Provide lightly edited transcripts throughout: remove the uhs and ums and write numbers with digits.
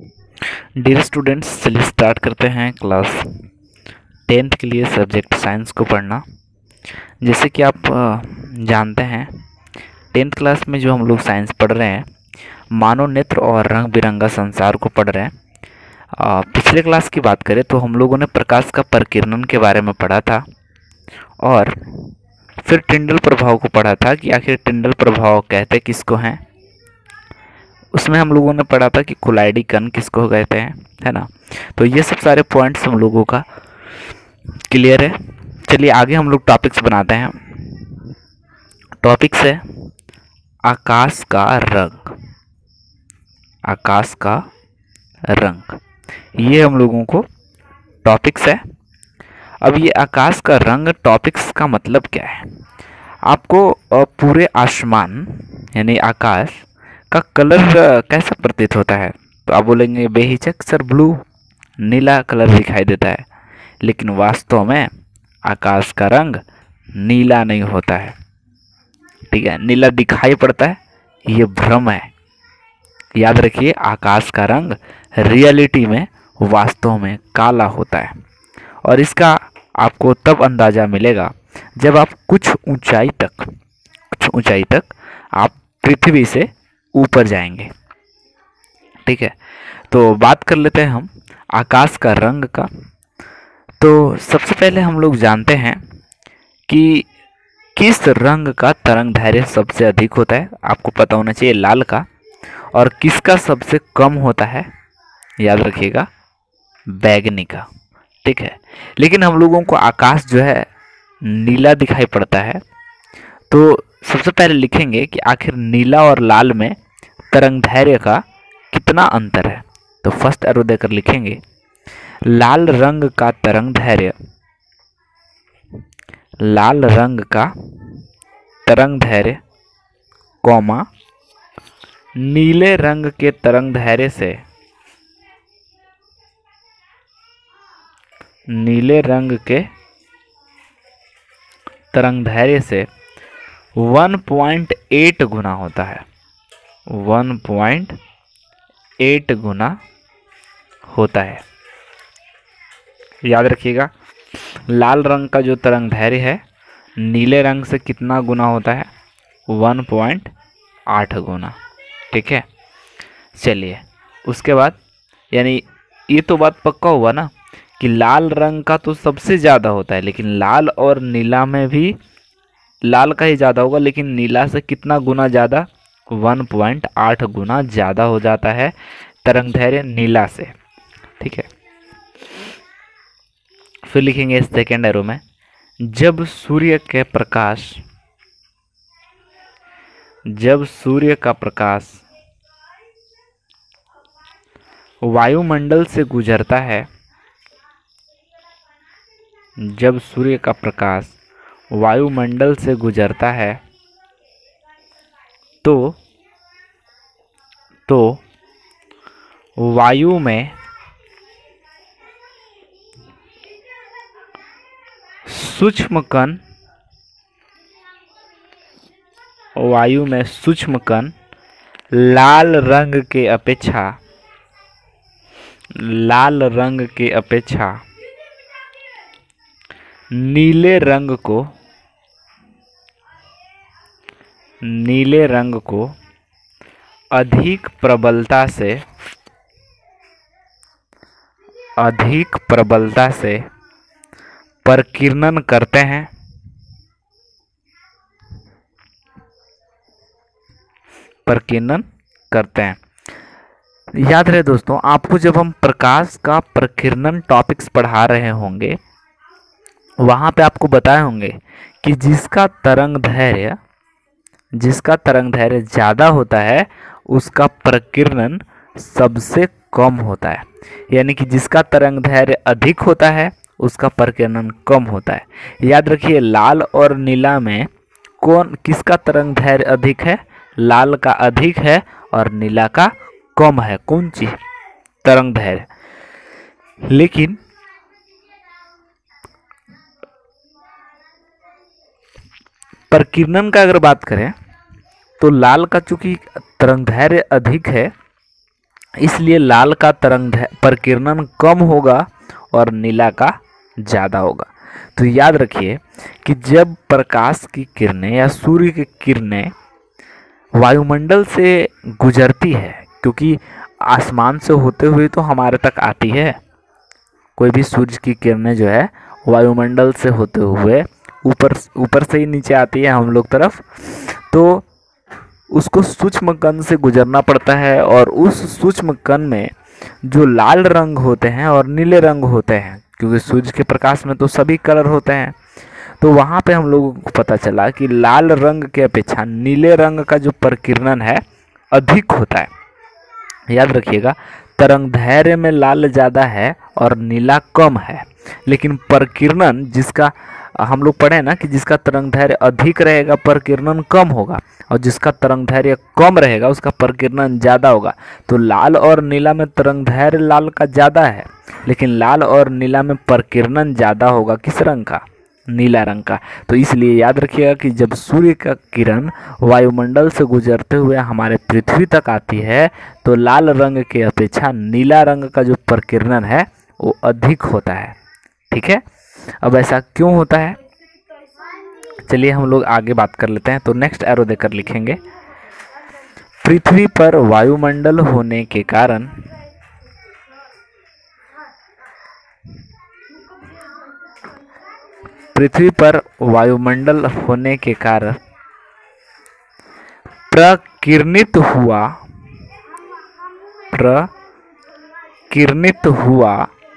Dear students, चलिए start करते हैं क्लास 10th के लिए सब्जेक्ट साइंस को पढ़ना। जैसे कि आप जानते हैं 10th क्लास में जो हम लोग साइंस पढ़ रहे हैं, मानव नेत्र और रंग बिरंगा संसार को पढ़ रहे हैं। पिछले क्लास की बात करें तो हम लोगों ने प्रकाश का परिकिरणन के बारे में पढ़ा था और फिर टिंडल प्रभाव को पढ़ा था कि आखिर टिंडल प्रभाव कहते किसको हैं। उसमें हम लोगों ने पढ़ा था कि कोलाइडी कण किसको कहते हैं, है ना। तो ये सब सारे पॉइंट्स हम लोगों का क्लियर है। चलिए आगे हम लोग टॉपिक्स बनाते हैं। टॉपिक्स है आकाश का रंग। आकाश का रंग, ये हम लोगों को टॉपिक्स है। अब ये आकाश का रंग टॉपिक्स का मतलब क्या है? आपको पूरे आसमान यानी आकाश का कलर कैसा प्रतीत होता है? तो आप बोलेंगे बेहिचक सर ब्लू, नीला कलर दिखाई देता है, लेकिन वास्तव में आकाश का रंग नीला नहीं होता है। ठीक है, नीला दिखाई पड़ता है, ये भ्रम है। याद रखिए, आकाश का रंग रियलिटी में वास्तव में काला होता है और इसका आपको तब अंदाजा मिलेगा जब आप कुछ ऊंचाई तक आप पृथ्वी से ऊपर जाएंगे। ठीक है, तो बात कर लेते हैं हम आकाश का रंग का। तो सबसे पहले हम लोग जानते हैं कि किस रंग का तरंग दैर्घ्य सबसे अधिक होता है। आपको पता होना चाहिए लाल का। और किसका सबसे कम होता है? याद रखिएगा, बैगनी का। ठीक है, लेकिन हम लोगों को आकाश जो है नीला दिखाई पड़ता है। तो सबसे पहले लिखेंगे कि आखिर नीला और लाल में तरंग दैर्घ्य का कितना अंतर है। तो फर्स्ट एरो देकर लिखेंगे लाल रंग का तरंग दैर्घ्य, लाल रंग का तरंग दैर्घ्य कॉमा नीले रंग के तरंग दैर्घ्य से, नीले रंग के तरंग दैर्घ्य से 1.8 गुना होता है। 1.8 गुना होता है। याद रखिएगा, लाल रंग का जो तरंग दैर्घ्य है नीले रंग से कितना गुना होता है? 1.8 गुना। ठीक है, चलिए उसके बाद यानी ये तो बात पक्का हुआ ना कि लाल रंग का तो सबसे ज़्यादा होता है, लेकिन लाल और नीला में भी लाल का ही ज़्यादा होगा, लेकिन नीला से कितना गुना ज़्यादा? 1.8 गुना ज़्यादा हो जाता है तरंग दैर्घ्य नीला से। ठीक है, फिर लिखेंगे सेकेंड एरो में जब सूर्य का प्रकाश वायुमंडल से गुजरता है, जब सूर्य का प्रकाश वायुमंडल से गुजरता है तो वायु में सूक्ष्म कण लाल रंग के अपेक्षा नीले रंग को अधिक प्रबलता से परिकीर्णन करते हैं। याद रहे दोस्तों, आपको जब हम प्रकाश का परिकीर्णन टॉपिक्स पढ़ा रहे होंगे वहां पे आपको बताए होंगे कि जिसका तरंग दैर्घ्य ज़्यादा होता है उसका परिकीर्णन सबसे कम होता है, यानी कि जिसका तरंग दैर्घ्य अधिक होता है उसका परिकीर्णन कम होता है। याद रखिए, लाल और नीला में किसका तरंग दैर्घ्य अधिक है? लाल का अधिक है और नीला का कम है। कौन चीज? तरंग दैर्घ्य। लेकिन प्रकीर्णन का अगर बात करें तो लाल का चूंकि तरंग दैर्घ्य अधिक है इसलिए लाल का तरंग प्रकीर्णन कम होगा और नीला का ज़्यादा होगा। तो याद रखिए कि जब प्रकाश की किरणें या सूर्य की किरणें वायुमंडल से गुजरती है, क्योंकि आसमान से होते हुए तो हमारे तक आती है, कोई भी सूर्य की किरणें जो है वायुमंडल से होते हुए ऊपर ऊपर से ही नीचे आती है हम लोग तरफ, तो उसको सूक्ष्म कण से गुजरना पड़ता है। और उस सूक्ष्म कण में जो लाल रंग होते हैं और नीले रंग होते हैं, क्योंकि सूर्य के प्रकाश में तो सभी कलर होते हैं, तो वहाँ पे हम लोगों को पता चला कि लाल रंग के अपेक्षा नीले रंग का जो प्रकीर्णन है अधिक होता है। याद रखिएगा, तरंगदैर्घ्य में लाल ज़्यादा है और नीला कम है, लेकिन प्रकीर्णन जिसका हम लोग पढ़े ना कि जिसका तरंगदैर्घ्य अधिक रहेगा प्रकीर्णन कम होगा, और जिसका तरंगदैर्घ्य कम रहेगा उसका प्रकीर्णन ज़्यादा होगा। तो लाल और नीला में तरंगदैर्घ्य लाल का ज़्यादा है, लेकिन लाल और नीला में प्रकीर्णन ज़्यादा होगा किस रंग का? नीला रंग का। तो इसलिए याद रखिएगा कि जब सूर्य का किरण वायुमंडल से गुजरते हुए हमारे पृथ्वी तक आती है तो लाल रंग के अपेक्षा नीला रंग का जो प्रकीर्णन है वो अधिक होता है। ठीक है, अब ऐसा क्यों होता है, चलिए हम लोग आगे बात कर लेते हैं। तो नेक्स्ट एरो देकर लिखेंगे, पृथ्वी पर वायुमंडल होने के कारण पृथ्वी पर वायुमंडल होने के कारण प्रकीर्णित हुआ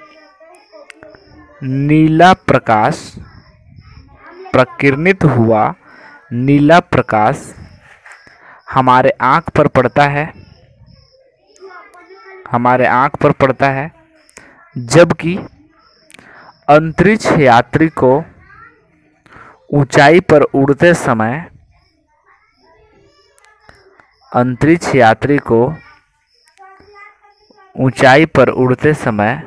नीला प्रकाश, प्रकीर्णित हुआ नीला प्रकाश हमारे आँख पर पड़ता है, हमारे आँख पर पड़ता है, जबकि अंतरिक्ष यात्री को ऊंचाई पर उड़ते समय, अंतरिक्ष यात्री को ऊंचाई पर उड़ते समय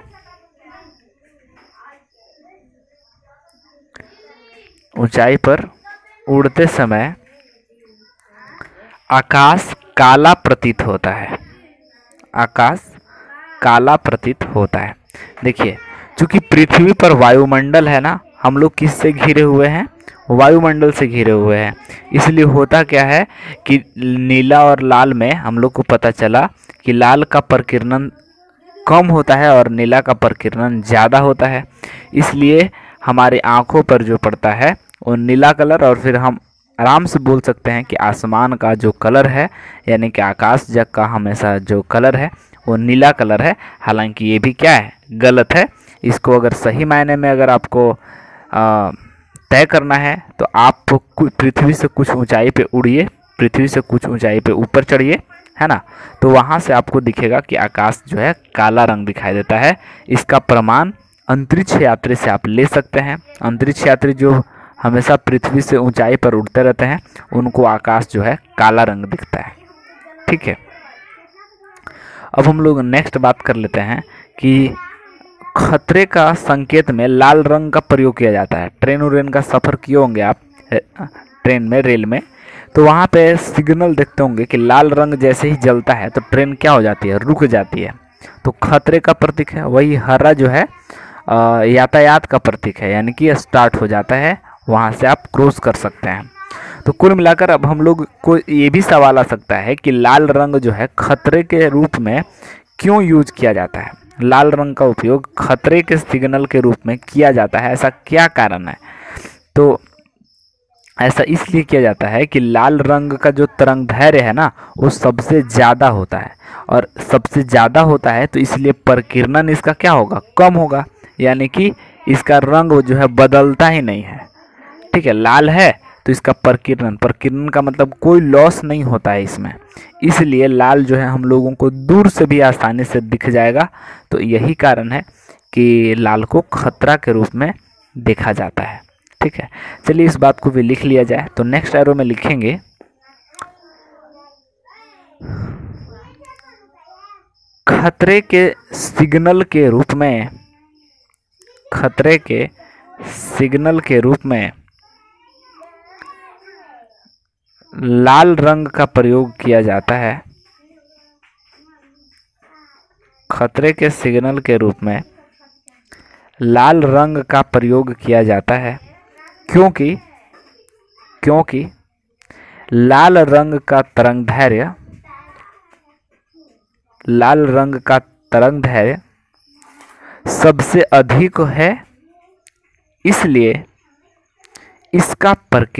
आकाश काला प्रतीत होता है, आकाश काला प्रतीत होता है। देखिए, चूंकि पृथ्वी पर वायुमंडल है ना, हम लोग किससे घिरे हुए हैं? वायुमंडल से घिरे हुए हैं। इसलिए होता क्या है कि नीला और लाल में हम लोग को पता चला कि लाल का प्रकीर्णन कम होता है और नीला का प्रकीर्णन ज़्यादा होता है। इसलिए हमारी आँखों पर जो पड़ता है वो नीला कलर, और फिर हम आराम से बोल सकते हैं कि आसमान का जो कलर है, यानी कि आकाश जग का हमेशा जो कलर है वो नीला कलर है। हालांकि ये भी क्या है? गलत है। इसको अगर सही मायने में अगर आपको तय करना है तो आप पृथ्वी से कुछ ऊंचाई पे उड़िए, पृथ्वी से कुछ ऊंचाई पे ऊपर चढ़िए, है ना, तो वहाँ से आपको दिखेगा कि आकाश जो है काला रंग दिखाई देता है। इसका प्रमाण अंतरिक्ष यात्री से आप ले सकते हैं। अंतरिक्ष यात्री जो हमेशा पृथ्वी से ऊंचाई पर उड़ते रहते हैं उनको आकाश जो है काला रंग दिखता है। ठीक है, अब हम लोग नेक्स्ट बात कर लेते हैं कि खतरे का संकेत में लाल रंग का प्रयोग किया जाता है। ट्रेन उरेन का सफ़र किए होंगे आप, ट्रेन में, रेल में, तो वहाँ पे सिग्नल देखते होंगे कि लाल रंग जैसे ही जलता है तो ट्रेन क्या हो जाती है? रुक जाती है। तो खतरे का प्रतीक है। वही हरा जो है यातायात का प्रतीक है, यानी कि स्टार्ट हो जाता है, वहाँ से आप क्रॉस कर सकते हैं। तो कुल मिलाकर अब हम लोग को ये भी सवाल आ सकता है कि लाल रंग जो है खतरे के रूप में क्यों यूज किया जाता है? लाल रंग का उपयोग खतरे के सिग्नल के रूप में किया जाता है, ऐसा क्या कारण है? तो ऐसा इसलिए किया जाता है कि लाल रंग का जो तरंगदैर्घ्य है ना वो सबसे ज़्यादा होता है, और सबसे ज़्यादा होता है तो इसलिए प्रकीर्णन इसका क्या होगा? कम होगा, यानी कि इसका रंग जो है बदलता ही नहीं है। ठीक है, लाल है तो इसका प्रकीर्णन का मतलब कोई लॉस नहीं होता है इसमें, इसलिए लाल जो है हम लोगों को दूर से भी आसानी से दिख जाएगा। तो यही कारण है कि लाल को खतरा के रूप में देखा जाता है। ठीक है, चलिए इस बात को भी लिख लिया जाए। तो नेक्स्ट एरो में लिखेंगे, खतरे के सिग्नल के रूप में, खतरे के सिग्नल के रूप में लाल रंग का प्रयोग किया जाता है। खतरे के सिग्नल के रूप में लाल रंग का प्रयोग किया जाता है, क्योंकि लाल रंग का तरंग दैर्घ्य सबसे अधिक है, इसलिए इसका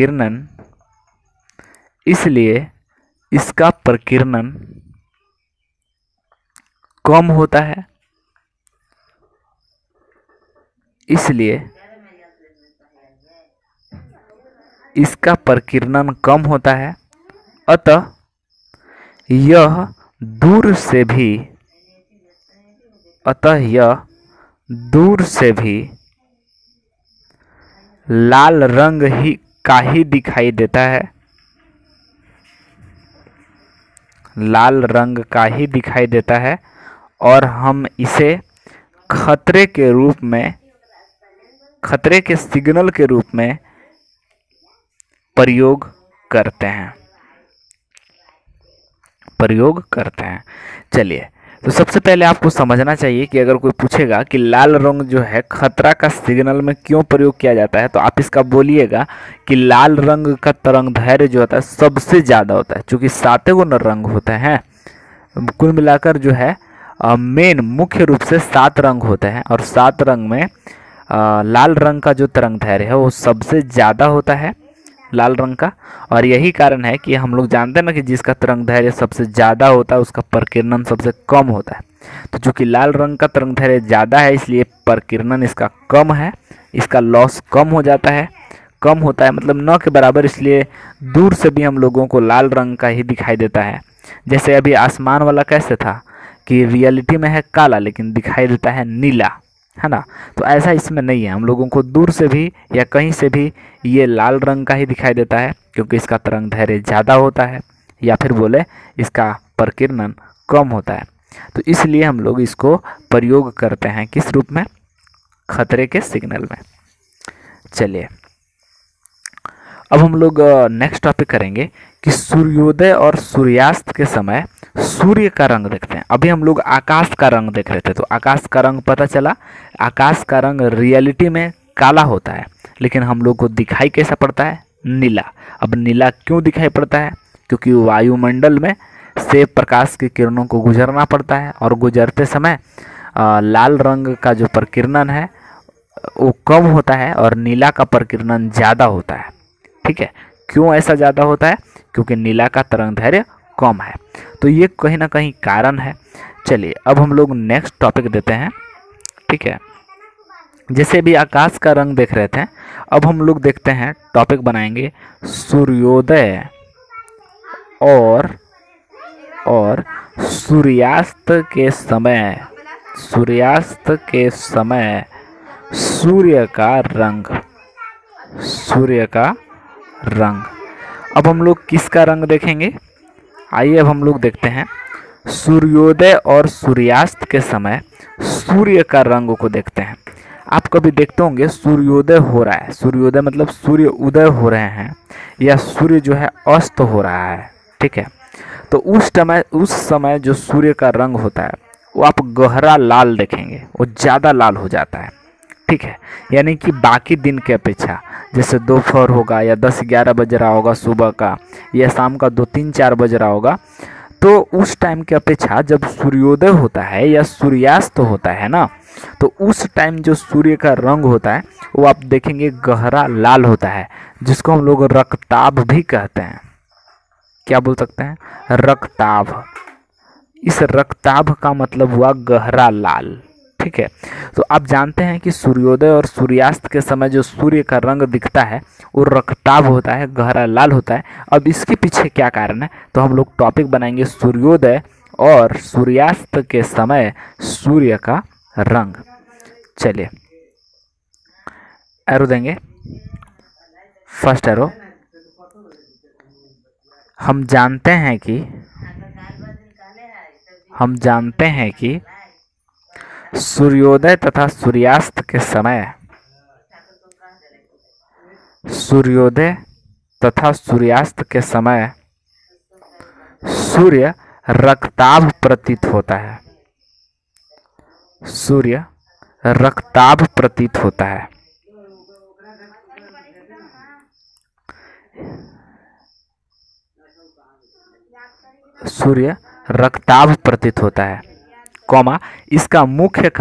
प्रकीर्णन कम होता है। इसलिए इसका प्रकीर्णन कम होता है, अतः यह दूर से भी लाल रंग का ही दिखाई देता है। लाल रंग का ही दिखाई देता है और हम इसे खतरे के सिग्नल के रूप में प्रयोग करते हैं। चलिए, तो सबसे पहले आपको समझना चाहिए कि अगर कोई पूछेगा कि लाल रंग जो है खतरा का सिग्नल में क्यों प्रयोग किया जाता है, तो आप इसका बोलिएगा कि लाल रंग का तरंग दैर्घ्य जो होता है सबसे ज़्यादा होता है, क्योंकि 7 गुना रंग होते हैं। कुल मिलाकर जो है मुख्य रूप से 7 रंग होते हैं और 7 रंग में लाल रंग का जो तरंग दैर्घ्य है वो सबसे ज़्यादा होता है लाल रंग का। और यही कारण है कि हम लोग जानते हैं ना कि जिसका तरंग दैर्घ्य सबसे ज़्यादा होता है उसका प्रकीर्णन सबसे कम होता है। तो चूंकि लाल रंग का तरंग दैर्घ्य ज़्यादा है इसलिए प्रकीर्णन इसका कम है, इसका लॉस कम होता है मतलब न के बराबर, इसलिए दूर से भी हम लोगों को लाल रंग का ही दिखाई देता है। जैसे अभी आसमान वाला कैसे था कि रियलिटी में है काला लेकिन दिखाई देता है नीला, है ना। तो ऐसा इसमें नहीं है, हम लोगों को दूर से भी या कहीं से भी ये लाल रंग का ही दिखाई देता है, क्योंकि इसका तरंग दैर्घ्य ज़्यादा होता है, या फिर बोले इसका प्रकीर्णन कम होता है। तो इसलिए हम लोग इसको प्रयोग करते हैं किस रूप में? खतरे के सिग्नल में। चलिए, अब हम लोग नेक्स्ट टॉपिक करेंगे कि सूर्योदय और सूर्यास्त के समय सूर्य का रंग देखते हैं। अभी हम लोग आकाश का रंग देख रहे थे, तो आकाश का रंग पता चला, आकाश का रंग रियलिटी में काला होता है लेकिन हम लोग को दिखाई कैसा पड़ता है? नीला। अब नीला क्यों दिखाई पड़ता है? क्योंकि वायुमंडल में से प्रकाश की किरणों को गुजरना पड़ता है और गुजरते समय लाल रंग का जो प्रकीर्णन है वो कम होता है और नीला का प्रकीर्णन ज़्यादा होता है। ठीक है, क्यों ऐसा ज़्यादा होता है? क्योंकि नीला का तरंग दैर्घ्य कम है। तो ये कहीं ना कहीं कारण है। चलिए, अब हम लोग नेक्स्ट टॉपिक देते हैं। ठीक है, जैसे भी आकाश का रंग देख रहे थे, अब हम लोग देखते हैं, टॉपिक बनाएंगे सूर्योदय और सूर्यास्त के समय सूर्य का रंग। अब हम लोग किसका रंग देखेंगे? आइए अब हम लोग देखते हैं सूर्योदय और सूर्यास्त के समय सूर्य का रंग को देखते हैं। आप कभी देखते होंगे सूर्योदय हो रहा है, सूर्योदय मतलब सूर्य उदय हो रहे हैं या सूर्य जो है अस्त हो रहा है। ठीक है, तो उस समय जो सूर्य का रंग होता है वो आप गहरा लाल देखेंगे, वो ज़्यादा लाल हो जाता है। ठीक है, यानी कि बाकी दिन के अपेक्षा, जैसे दोपहर होगा या 10-11 बज रहा होगा सुबह का, या शाम का 2-3-4 बज रहा होगा, तो उस टाइम के अपेक्षा जब सूर्योदय होता है या सूर्यास्त होता है ना, तो उस टाइम जो सूर्य का रंग होता है वो आप देखेंगे गहरा लाल होता है, जिसको हम लोग रक्ताभ भी कहते हैं। क्या बोल सकते हैं? रक्ताभ। इस रक्ताभ का मतलब हुआ गहरा लाल। ठीक है, तो आप जानते हैं कि सूर्योदय और सूर्यास्त के समय जो सूर्य का रंग दिखता है वो रक्ताभ होता है, गहरा लाल होता है। अब इसके पीछे क्या कारण है, तो हम लोग टॉपिक बनाएंगे सूर्योदय और सूर्यास्त के समय सूर्य का रंग। चलिए, एरो देंगे। फर्स्ट एरो, हम जानते हैं कि सूर्योदय तथा सूर्यास्त के समय सूर्य रक्ताभ प्रतीत होता है। सूर्य रक्ताभ प्रतीत होता है। सूर्य रक्ताभ प्रतीत होता है, कॉमा इसका मुख्य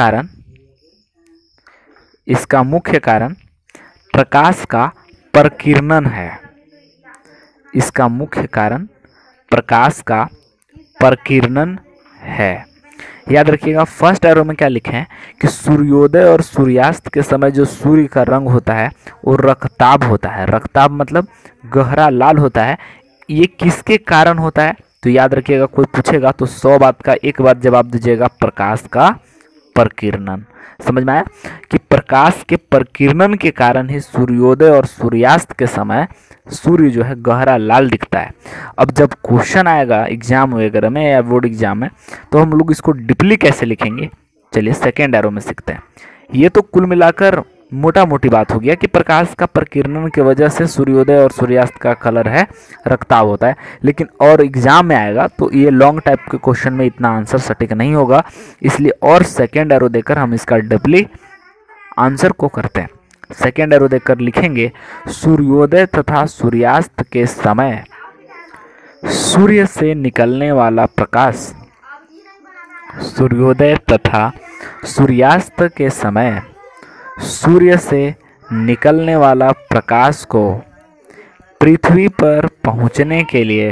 कारण प्रकाश का प्रकीर्णन है। इसका मुख्य कारण प्रकाश का प्रकीर्णन है। याद रखिएगा, फर्स्ट एरो में क्या लिखे हैं कि सूर्योदय और सूर्यास्त के समय जो सूर्य का रंग होता है वो रक्ताभ होता है। रक्ताभ मतलब गहरा लाल होता है। ये किसके कारण होता है? तो याद रखिएगा, कोई पूछेगा तो 100 बात का एक बात जवाब दीजिएगा, प्रकाश का प्रकीर्णन। समझ में आया कि प्रकाश के प्रकीर्णन के कारण ही सूर्योदय और सूर्यास्त के समय सूर्य जो है गहरा लाल दिखता है। अब जब क्वेश्चन आएगा एग्जाम वगैरह में या बोर्ड एग्जाम में तो हम लोग इसको डीपली कैसे लिखेंगे, चलिए सेकेंड एरो में सीखते हैं। ये तो कुल मिलाकर मोटा मोटी बात हो गया कि प्रकाश का प्रकीर्णन की वजह से सूर्योदय और सूर्यास्त का कलर है रक्ताभ होता है। लेकिन और एग्जाम में आएगा तो ये लॉन्ग टाइप के क्वेश्चन में इतना आंसर सटीक नहीं होगा, इसलिए और सेकेंड एरो देकर हम इसका डीपली आंसर को करते हैं। सेकेंड एरो देकर लिखेंगे सूर्योदय तथा सूर्यास्त के समय सूर्य से निकलने वाला प्रकाश, सूर्योदय तथा सूर्यास्त के समय सूर्य से निकलने वाला प्रकाश को पृथ्वी पर पहुंचने के लिए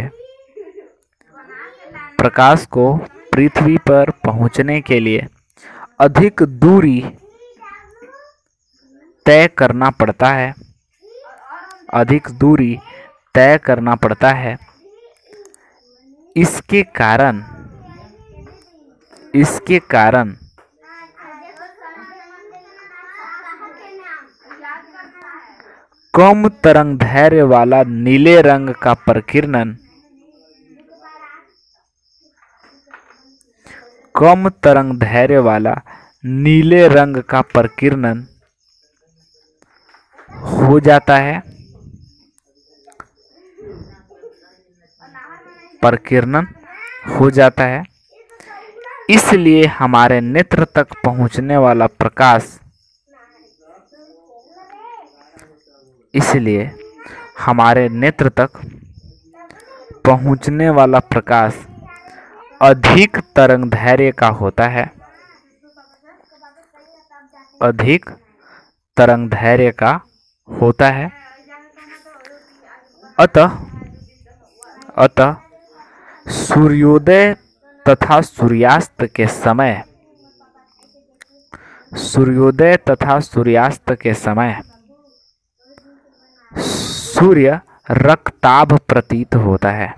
अधिक दूरी तय करना पड़ता है। अधिक दूरी तय करना पड़ता है। इसके कारण कम तरंगदैर्घ्य वाला नीले रंग का प्रकीर्णन हो जाता है। इसलिए हमारे नेत्र तक पहुंचने वाला प्रकाश अधिक तरंगदैर्घ्य का होता है। अतः सूर्योदय तथा सूर्यास्त के समय सूर्य रक्ताभ प्रतीत होता है।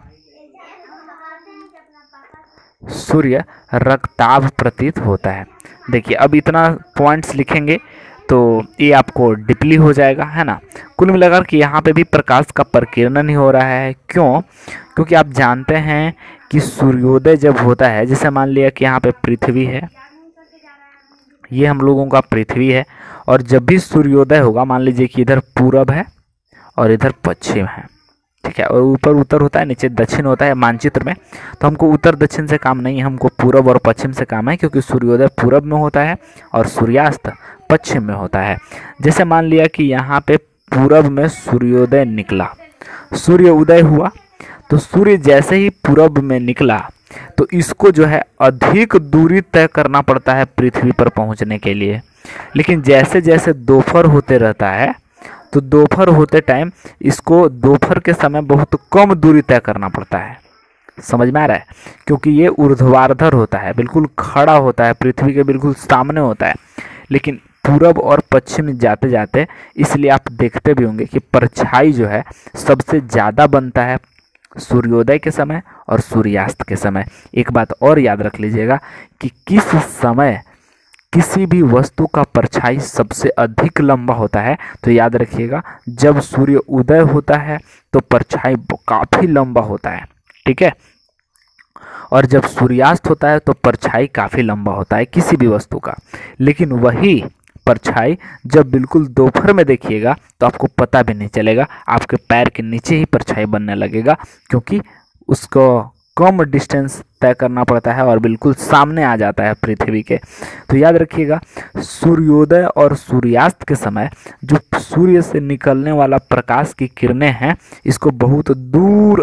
देखिए, अब इतना पॉइंट्स लिखेंगे तो ये आपको डीपली हो जाएगा, है ना। कुल मिलाकर कि यहाँ पे भी प्रकाश का प्रकीर्णन ही हो रहा है। क्यों? क्योंकि आप जानते हैं कि सूर्योदय जब होता है, जैसे मान लिया कि यहाँ पे पृथ्वी है, ये हम लोगों का पृथ्वी है, और जब भी सूर्योदय होगा, मान लीजिए कि इधर पूरब है और इधर पश्चिम है, ठीक है, और ऊपर उत्तर होता है, नीचे दक्षिण होता है मानचित्र में। तो हमको उत्तर दक्षिण से काम नहीं है, हमको पूरब और पश्चिम से काम है, क्योंकि सूर्योदय पूरब में होता है और सूर्यास्त पश्चिम में होता है। जैसे मान लिया कि यहाँ पे पूरब में सूर्योदय निकला, सूर्य उदय हुआ, तो सूर्य जैसे ही पूरब में निकला तो इसको जो है अधिक दूरी तय करना पड़ता है पृथ्वी पर पहुँचने के लिए। लेकिन जैसे जैसे दोपहर होते रहता है तो दोपहर होते टाइम इसको दोपहर के समय बहुत कम दूरी तय करना पड़ता है। समझ में आ रहा है? क्योंकि ये ऊर्ध्वाधर होता है, बिल्कुल खड़ा होता है, पृथ्वी के बिल्कुल सामने होता है। लेकिन पूरब और पश्चिम जाते जाते, इसलिए आप देखते भी होंगे कि परछाई जो है सबसे ज़्यादा बनता है सूर्योदय के समय और सूर्यास्त के समय। एक बात और याद रख लीजिएगा कि किस समय किसी भी वस्तु का परछाई सबसे अधिक लंबा होता है, तो याद रखिएगा जब सूर्य उदय होता है तो परछाई काफ़ी लंबा होता है, ठीक है, और जब सूर्यास्त होता है तो परछाई काफ़ी लंबा होता है किसी भी वस्तु का। लेकिन वही परछाई जब बिल्कुल दोपहर में देखिएगा तो आपको पता भी नहीं चलेगा, आपके पैर के नीचे ही परछाई बनने लगेगा, क्योंकि उसको कम डिस्टेंस तय करना पड़ता है और बिल्कुल सामने आ जाता है पृथ्वी के। तो याद रखिएगा, सूर्योदय और सूर्यास्त के समय जो सूर्य से निकलने वाला प्रकाश की किरणें हैं, इसको बहुत दूर,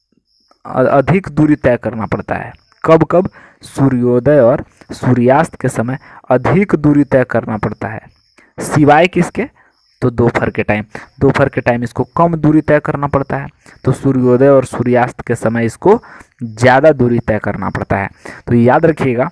अधिक दूरी तय करना पड़ता है। कब कब? सूर्योदय और सूर्यास्त के समय अधिक दूरी तय करना पड़ता है, सिवाय किसके? तो दोपहर के टाइम। दोपहर के टाइम इसको कम दूरी तय करना पड़ता है, तो सूर्योदय और सूर्यास्त के समय इसको ज़्यादा दूरी तय करना पड़ता है। तो याद रखिएगा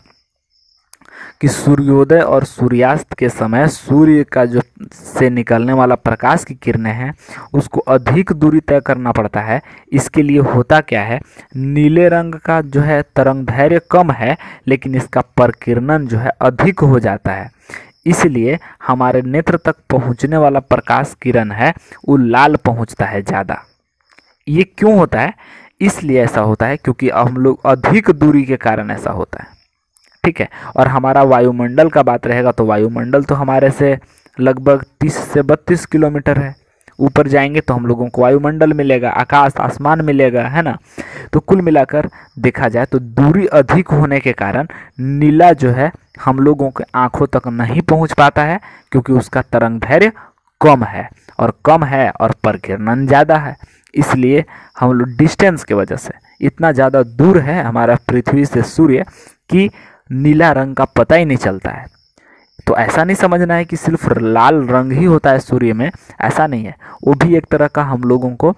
कि सूर्योदय और सूर्यास्त के समय सूर्य का जो से निकलने वाला प्रकाश की किरणें हैं, उसको अधिक दूरी तय करना पड़ता है। इसके लिए होता क्या है, नीले रंग का जो है तरंगदैर्घ्य कम है, लेकिन इसका प्रकीर्णन जो है अधिक हो जाता है। इसलिए हमारे नेत्र तक पहुंचने वाला प्रकाश किरण है वो लाल पहुंचता है ज़्यादा। ये क्यों होता है? इसलिए ऐसा होता है क्योंकि हम लोग अधिक दूरी के कारण ऐसा होता है, ठीक है। और हमारा वायुमंडल का बात रहेगा तो वायुमंडल तो हमारे से लगभग 30 से 32 किलोमीटर है। ऊपर जाएंगे तो हम लोगों को वायुमंडल मिलेगा, आकाश, आसमान मिलेगा, है ना। तो कुल मिलाकर देखा जाए तो दूरी अधिक होने के कारण नीला जो है हम लोगों के आंखों तक नहीं पहुंच पाता है, क्योंकि उसका तरंगदैर्घ्य कम है, और कम है और प्रकीर्णन ज़्यादा है। इसलिए हम लोग डिस्टेंस की वजह से इतना ज़्यादा दूर है हमारा पृथ्वी से सूर्य कि नीला रंग का पता ही नहीं चलता है। तो ऐसा नहीं समझना है कि सिर्फ लाल रंग ही होता है सूर्य में, ऐसा नहीं है। वो भी एक तरह का हम लोगों को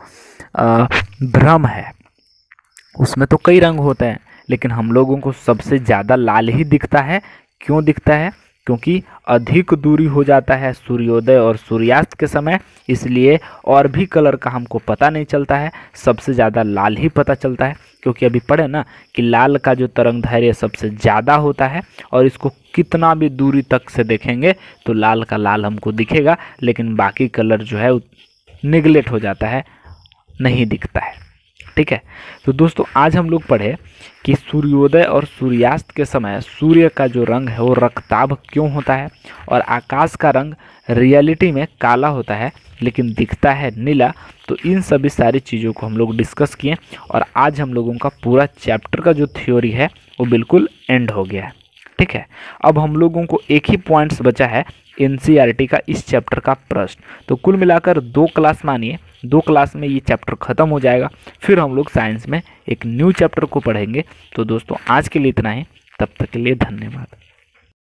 भ्रम है। उसमें तो कई रंग होते हैं, लेकिन हम लोगों को सबसे ज़्यादा लाल ही दिखता है। क्यों दिखता है? क्योंकि अधिक दूरी हो जाता है सूर्योदय और सूर्यास्त के समय, इसलिए और भी कलर का हमको पता नहीं चलता है, सबसे ज़्यादा लाल ही पता चलता है। क्योंकि अभी पढ़े ना कि लाल का जो तरंगदैर्घ्य सबसे ज़्यादा होता है, और इसको कितना भी दूरी तक से देखेंगे तो लाल का लाल हमको दिखेगा, लेकिन बाकी कलर जो है निगलेक्ट हो जाता है, नहीं दिखता है, ठीक है। तो दोस्तों आज हम लोग पढ़े कि सूर्योदय और सूर्यास्त के समय सूर्य का जो रंग है वो रक्ताभ क्यों होता है, और आकाश का रंग रियलिटी में काला होता है लेकिन दिखता है नीला। तो इन सभी सारी चीज़ों को हम लोग डिस्कस किए, और आज हम लोगों का पूरा चैप्टर का जो थ्योरी है वो बिल्कुल एंड हो गया है, ठीक है। अब हम लोगों को एक ही पॉइंट्स बचा है एनसीईआरटी का इस चैप्टर का प्रश्न। तो कुल मिलाकर 2 क्लास मानिए, 2 क्लास में ये चैप्टर ख़त्म हो जाएगा। फिर हम लोग साइंस में एक न्यू चैप्टर को पढ़ेंगे। तो दोस्तों आज के लिए इतना ही, तब तक के लिए धन्यवाद।